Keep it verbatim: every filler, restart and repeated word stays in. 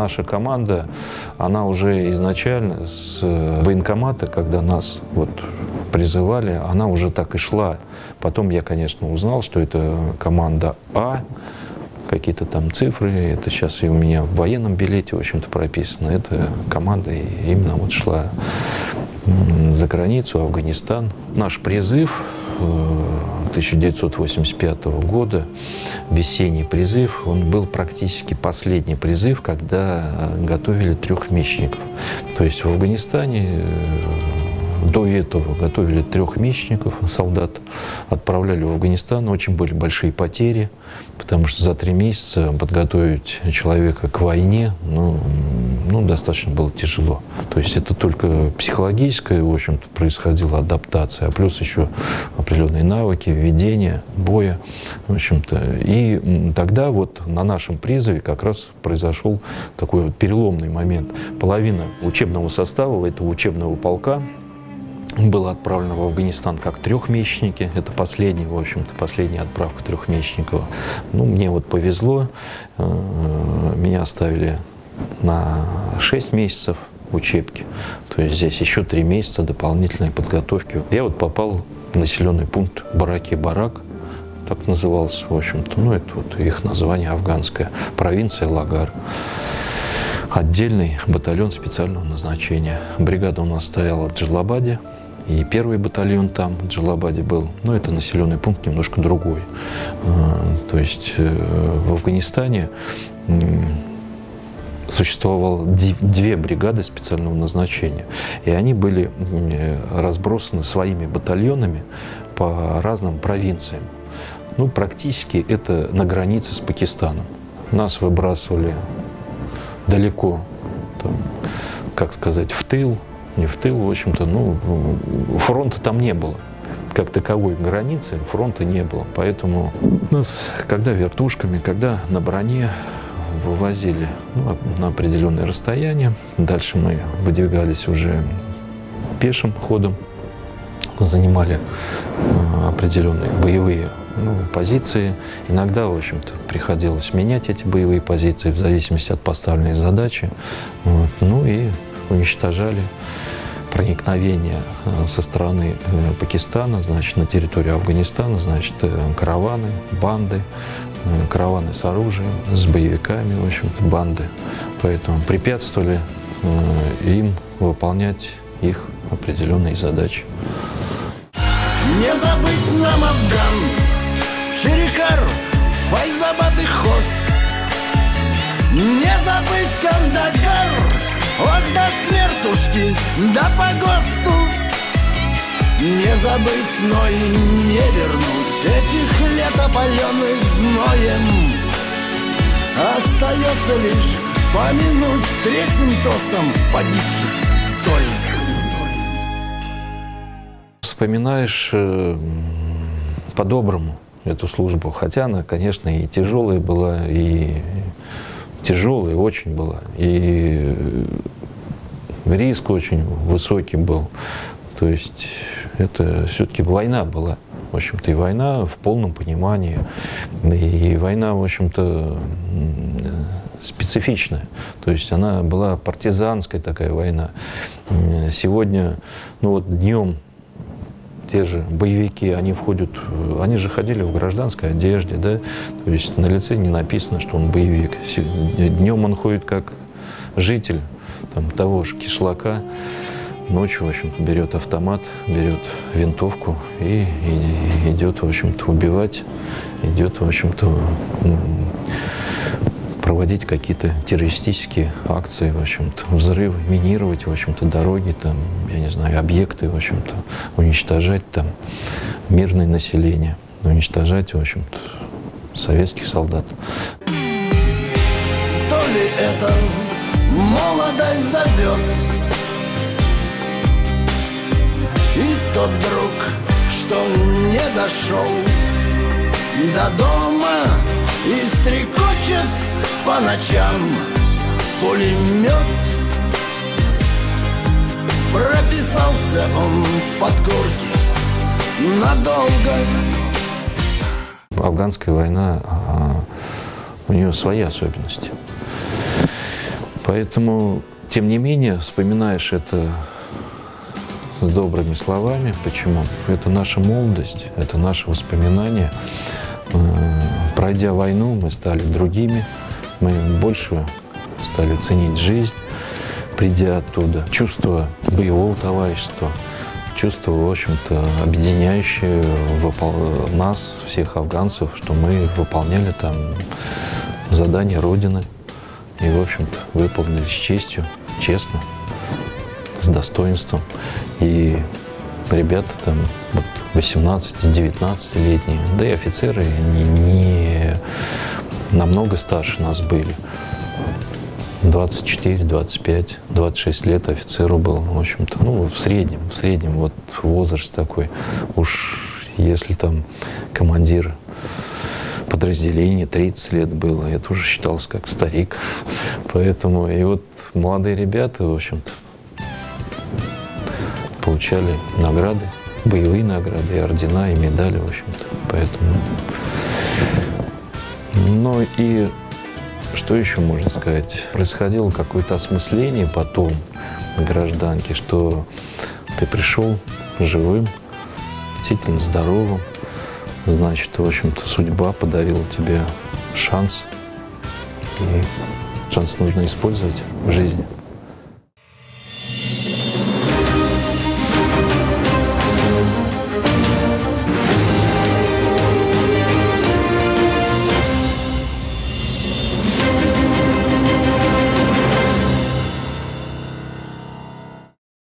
наша команда, она уже изначально с военкомата, когда нас вот призывали, она уже так и шла. Потом я, конечно, узнал, что это команда А, какие-то там цифры, это сейчас и у меня в военном билете, в общем-то, прописано. Это команда именно вот шла за границу, Афганистан. Наш призыв тысяча девятьсот восемьдесят пятого года, весенний призыв, он был практически последний призыв, когда готовили трехмесячников. То есть в Афганистане до этого готовили трехмесячников, солдат отправляли в Афганистан. Очень были большие потери, потому что за три месяца подготовить человека к войне, ну, ну, достаточно было тяжело. То есть это только психологическая, в общем-то, происходила адаптация, а плюс еще определенные навыки, введение боя, в общем-то. И тогда вот на нашем призыве как раз произошел такой вот переломный момент. Половина учебного состава этого учебного полка было отправлено в Афганистан как трехмесячники. Это последний, в общем-то, последняя отправка трехмесячников. Ну, мне вот повезло. Меня оставили на шесть месяцев учебки. То есть здесь еще три месяца дополнительной подготовки. Я вот попал в населенный пункт Бараки-Барак. Так назывался, в общем-то. Ну, это вот их название афганское. Провинция Лагар. Отдельный батальон специального назначения. Бригада у нас стояла в Джалабаде. И первый батальон там, в Джалабаде, был. Но это населенный пункт немножко другой. То есть в Афганистане существовало две бригады специального назначения. И они были разбросаны своими батальонами по разным провинциям. Ну, практически это на границе с Пакистаном. Нас выбрасывали далеко, там, как сказать, в тыл, не в тыл, в общем-то, ну, фронта там не было. Как таковой границы фронта не было. Поэтому нас, когда вертушками, когда на броне вывозили, ну, на определенное расстояние, дальше мы выдвигались уже пешим ходом, занимали определенные боевые ну, позиции. Иногда, в общем-то, приходилось менять эти боевые позиции в зависимости от поставленной задачи. Вот. Ну и уничтожали проникновение со стороны Пакистана, значит, на территорию Афганистана, значит, караваны, банды, караваны с оружием, с боевиками, в общем-то, банды. Поэтому препятствовали им выполнять их определенные задачи. Не забыть нам Афган, Черекар, Файзабад и Хост. Не забыть Кандагар, ох, до смертушки, да по ГОСТу. Не забыть, но и не вернуть этих лет, опаленных зноем. Остается лишь помянуть третьим тостом погибших стоя. Вспоминаешь э, по-доброму эту службу, хотя она, конечно, и тяжелая была, и тяжелая очень была, и риск очень высокий был. То есть это все-таки война была, в общем-то, и война в полном понимании, и война, в общем-то, специфичная. То есть она была партизанская такая война. Сегодня, ну вот днем те же боевики, они входят, они же ходили в гражданской одежде, да, то есть на лице не написано, что он боевик. Днем он ходит как житель там, того же кишлака, ночью, в общем-то, берет автомат, берет винтовку и, и идет, в общем-то, убивать, идет, в общем-то, проводить какие-то террористические акции, в общем-то, взрывы, минировать, в общем-то, дороги, там, я не знаю, объекты, в общем-то, уничтожать там мирное население, уничтожать, в общем-то, советских солдат. То ли это молодость зовет, и тот друг, что не дошел до дома и стрекочет по ночам пулемет. Прописался он в подкорке надолго. Афганская война, у нее свои особенности. Поэтому, тем не менее, вспоминаешь это с добрыми словами. Почему? Это наша молодость, это наши воспоминания. Пройдя войну, мы стали другими, мы больше стали ценить жизнь, придя оттуда. Чувство боевого товарищества, чувство, в общем-то, объединяющее нас, всех афганцев, что мы выполняли там задания Родины и, в общем-то, выполнили с честью, честно, с достоинством. И ребята там вот восемнадцати-девятнадцатилетние, да и офицеры не, не намного старше нас были. двадцать четыре, двадцать пять, двадцать шесть лет офицеру был, в общем-то, ну, в среднем, в среднем вот возраст такой. Уж если там командир подразделения тридцать лет было, я тоже считался как старик. Поэтому и вот молодые ребята, в общем-то, получали награды, боевые награды, и ордена, и медали, в общем-то. Поэтому... Ну и что еще можно сказать? Происходило какое-то осмысление потом на гражданке, что ты пришел живым, действительно здоровым, значит, в общем-то, судьба подарила тебе шанс, и шанс нужно использовать в жизни.